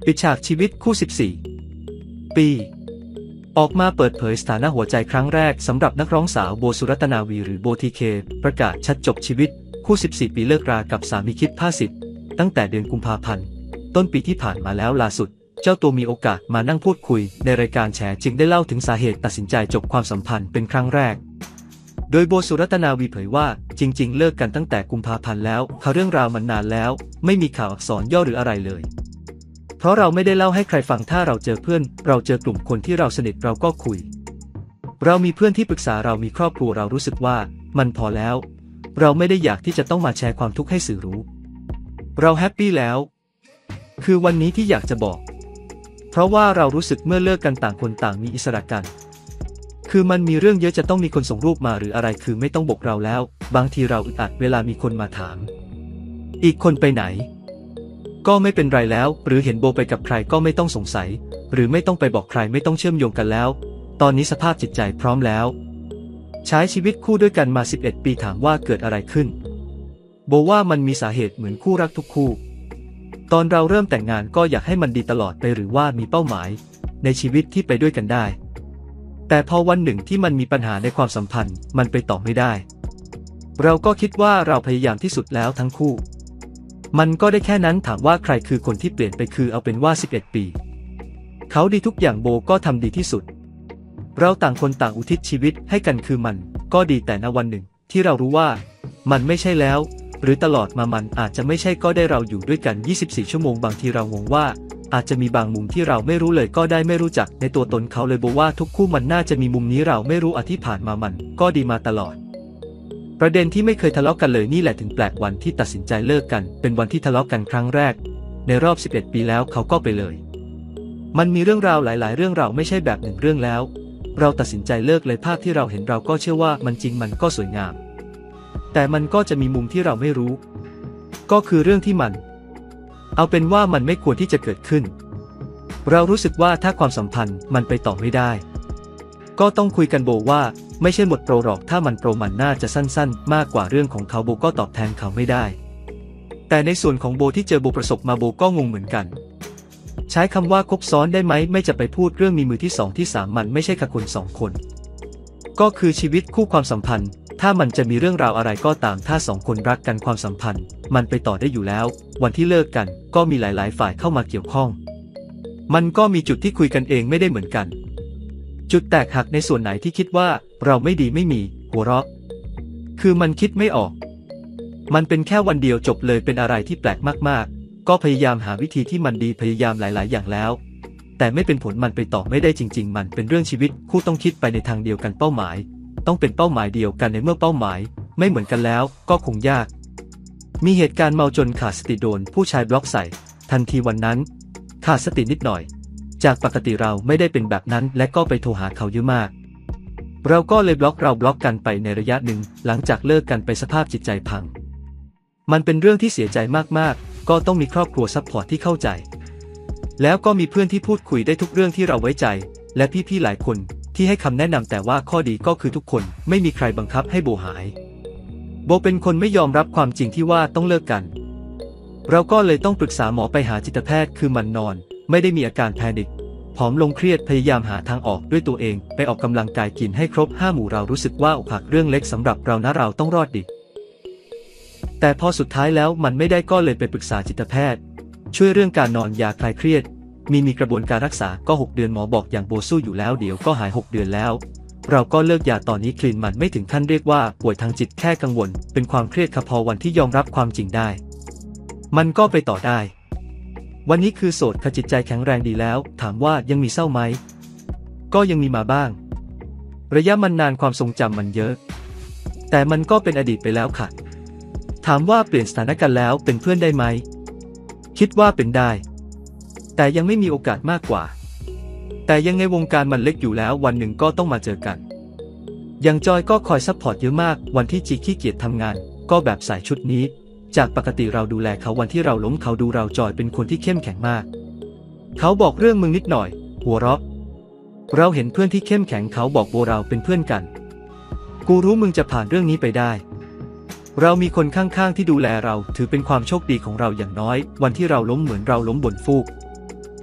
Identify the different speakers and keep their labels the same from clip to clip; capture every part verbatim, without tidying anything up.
Speaker 1: ปิดฉากชีวิตคู่สิบสี่ปีออกมาเปิดเผยสถานะหัวใจครั้งแรกสำหรับนักร้องสาวโบสุรัตนาวีหรือโบทีเคประกาศชัดจบชีวิตคู่สิบสี่ปีเลิกรากับสามีคิดผ้าสิทธิ์ตั้งแต่เดือนกุมภาพันธ์ต้นปีที่ผ่านมาแล้วล่าสุดเจ้าตัวมีโอกาสมานั่งพูดคุยในรายการแฉจึงได้เล่าถึงสาเหตุตัดสินใจจบความสัมพันธ์เป็นครั้งแรกโดยโบสุรัตนาวีเผยว่าจริงๆเลิกกันตั้งแต่กุมภาพันธ์แล้วข่าวเรื่องราวมันนานแล้วไม่มีข่าวอักษรย่อหรืออะไรเลยเพราะเราไม่ได้เล่าให้ใครฟังถ้าเราเจอเพื่อนเราเจอกลุ่มคนที่เราสนิทเราก็คุยเรามีเพื่อนที่ปรึกษาเรามีครอบครัวเรารู้สึกว่ามันพอแล้วเราไม่ได้อยากที่จะต้องมาแชร์ความทุกข์ให้สื่อรู้เราแฮปปี้แล้วคือวันนี้ที่อยากจะบอกเพราะว่าเรารู้สึกเมื่อเลิกกันต่างคนต่างมีอิสระกันคือมันมีเรื่องเยอะจะต้องมีคนส่งรูปมาหรืออะไรคือไม่ต้องบอกเราแล้วบางทีเราอึดอัดเวลามีคนมาถามอีกคนไปไหนก็ไม่เป็นไรแล้วหรือเห็นโบไปกับใครก็ไม่ต้องสงสัยหรือไม่ต้องไปบอกใครไม่ต้องเชื่อมโยงกันแล้วตอนนี้สภาพจิตใจพร้อมแล้วใช้ชีวิตคู่ด้วยกันมาสิบเอ็ดปีถามว่าเกิดอะไรขึ้นโบว่ามันมีสาเหตุเหมือนคู่รักทุกคู่ตอนเราเริ่มแต่งงานก็อยากให้มันดีตลอดไปหรือว่ามีเป้าหมายในชีวิตที่ไปด้วยกันได้แต่พอวันหนึ่งที่มันมีปัญหาในความสัมพันธ์มันไปต่อไม่ได้เราก็คิดว่าเราพยายามที่สุดแล้วทั้งคู่มันก็ได้แค่นั้นถามว่าใครคือคนที่เปลี่ยนไปคือเอาเป็นว่าสิบเอ็ดปีเขาดีทุกอย่างโบก็ทำดีที่สุดเราต่างคนต่างอุทิศชีวิตให้กันคือมันก็ดีแต่ณวันหนึ่งที่เรารู้ว่ามันไม่ใช่แล้วหรือตลอดมามันอาจจะไม่ใช่ก็ได้เราอยู่ด้วยกันยี่สิบสี่ชั่วโมงบางทีเรางงว่าอาจจะมีบางมุมที่เราไม่รู้เลยก็ได้ไม่รู้จักในตัวตนเขาเลยโบว่าทุกคู่มันน่าจะมีมุมนี้เราไม่รู้อที่ผ่านมามันก็ดีมาตลอดประเด็นที่ไม่เคยทะเลาะกันเลยนี่แหละถึงแปลกวันที่ตัดสินใจเลิกกันเป็นวันที่ทะเลาะกันครั้งแรกในรอบสิบเอ็ดปีแล้วเขาก็ไปเลยมันมีเรื่องราวหลายๆเรื่องเราไม่ใช่แบบหนึ่งเรื่องแล้วเราตัดสินใจเลิกเลยภาพที่เราเห็นเราก็เชื่อว่ามันจริงมันก็สวยงามแต่มันก็จะมีมุมที่เราไม่รู้ก็คือเรื่องที่มันเอาเป็นว่ามันไม่ควรที่จะเกิดขึ้นเรารู้สึกว่าถ้าความสัมพันธ์มันไปต่อไม่ได้ก็ต้องคุยกันโบว่าไม่ใช่หมดโปรหรอกถ้ามันโปรมันน่าจะสั้นๆมากกว่าเรื่องของเขาโบก็ตอบแทนเขาไม่ได้แต่ในส่วนของโบที่เจอโบประสบมาโบก็งงเหมือนกันใช้คำว่าคบซ้อนได้ไหมไม่จะไปพูดเรื่องมีมือที่สองที่สามมันไม่ใช่แค่คนสองคนก็คือชีวิตคู่ความสัมพันธ์ถ้ามันจะมีเรื่องราวอะไรก็ตามถ้าสองคนรักกันความสัมพันธ์มันไปต่อได้อยู่แล้ววันที่เลิกกันก็มีหลายๆฝ่ายเข้ามาเกี่ยวข้องมันก็มีจุดที่คุยกันเองไม่ได้เหมือนกันจุดแตกหักในส่วนไหนที่คิดว่าเราไม่ดีไม่มีหัวเราะคือมันคิดไม่ออกมันเป็นแค่วันเดียวจบเลยเป็นอะไรที่แปลกมากๆก็พยายามหาวิธีที่มันดีพยายามหลายๆอย่างแล้วแต่ไม่เป็นผลมันไปต่อไม่ได้จริงๆมันเป็นเรื่องชีวิตคู่ต้องคิดไปในทางเดียวกันเป้าหมายต้องเป็นเป้าหมายเดียวกันในเมื่อเป้าหมายไม่เหมือนกันแล้วก็คงยากมีเหตุการณ์เมาจนขาดสติโดนผู้ชายบล็อกใส่ทันทีวันนั้นขาดสตินิดหน่อยจากปกติเราไม่ได้เป็นแบบนั้นและก็ไปโทรหาเขาเยอะมากเราก็เลยบล็อกเราบล็อกกันไปในระยะหนึ่งหลังจากเลิกกันไปสภาพจิตใจพังมันเป็นเรื่องที่เสียใจมากๆก็ต้องมีครอบครัวซัพพอร์ตที่เข้าใจแล้วก็มีเพื่อนที่พูดคุยได้ทุกเรื่องที่เราไว้ใจและพี่ๆหลายคนที่ให้คำแนะนำแต่ว่าข้อดีก็คือทุกคนไม่มีใครบังคับให้โบหายโบเป็นคนไม่ยอมรับความจริงที่ว่าต้องเลิกกันเราก็เลยต้องปรึกษาหมอไปหาจิตแพทย์คือมันนอนไม่ได้มีอาการแพนิคผอมลงเครียดพยายามหาทางออกด้วยตัวเองไปออกกำลังกายกินให้ครบห้าหมู่เรารู้สึกว่าอกหักเรื่องเล็กสำหรับเรานะเราต้องรอดดิแต่พอสุดท้ายแล้วมันไม่ได้ก็เลยไปปรึกษาจิตแพทย์ช่วยเรื่องการนอนยาคลายเครียดมีมีกระบวนการรักษาก็หกเดือนหมอบอกอย่างโบสู้อยู่แล้วเดี๋ยวก็หายหกเดือนแล้วเราก็เลิกยาตอนนี้คลีนมันไม่ถึงขั้นเรียกว่าป่วยทางจิตแค่กังวลเป็นความเครียดค่ะพอวันที่ยอมรับความจริงได้มันก็ไปต่อได้วันนี้คือโสดค่ะจิตใจแข็งแรงดีแล้วถามว่ายังมีเศร้าไหมก็ยังมีมาบ้างระยะมันนานความทรงจำมันเยอะแต่มันก็เป็นอดีตไปแล้วค่ะถามว่าเปลี่ยนสถานะกันแล้วเป็นเพื่อนได้ไหมคิดว่าเป็นได้แต่ยังไม่มีโอกาสมากกว่าแต่ยังไงวงการมันเล็กอยู่แล้ววันหนึ่งก็ต้องมาเจอกันอย่างจอยก็คอยซัพพอร์ตเยอะมากวันที่จีขี้เกียจทำงานก็แบบใส่ชุดนี้จากปกติเราดูแลเขาวันที่เราล้มเขาดูเราจอยเป็นคนที่เข้มแข็งมากเขาบอกเรื่องมึงนิดหน่อยหัวเราะเราเห็นเพื่อนที่เข้มแข็งเขาบอกโบเราเป็นเพื่อนกันกูรู้มึงจะผ่านเรื่องนี้ไปได้เรามีคนข้างๆที่ดูแลเราถือเป็นความโชคดีของเราอย่างน้อยวันที่เราล้มเหมือนเราล้มบนฟูก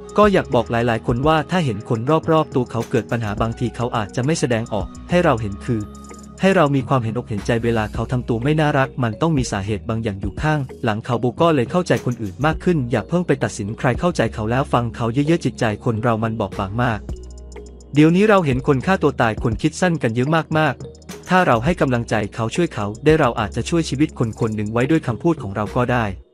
Speaker 1: ก็อยากบอกหลายๆคนว่าถ้าเห็นคนรอบๆตัวเขาเกิดปัญหาบางทีเขาอาจจะไม่แสดงออกให้เราเห็นคือให้เรามีความเห็นอกเห็นใจเวลาเขาทำตัวไม่น่ารักมันต้องมีสาเหตุบางอย่างอยู่ข้างหลังเขาโบก็เลยเข้าใจคนอื่นมากขึ้นอย่าเพิ่งไปตัดสินใครเข้าใจเขาแล้วฟังเขาเยอะๆจิตใจคนเรามันบอบบางมากเดี๋ยวนี้เราเห็นคนฆ่าตัวตายคนคิดสั้นกันเยอะมากๆถ้าเราให้กำลังใจเขาช่วยเขาได้เราอาจจะช่วยชีวิตคนคนหนึ่งไว้ด้วยคำพูดของเราก็ได้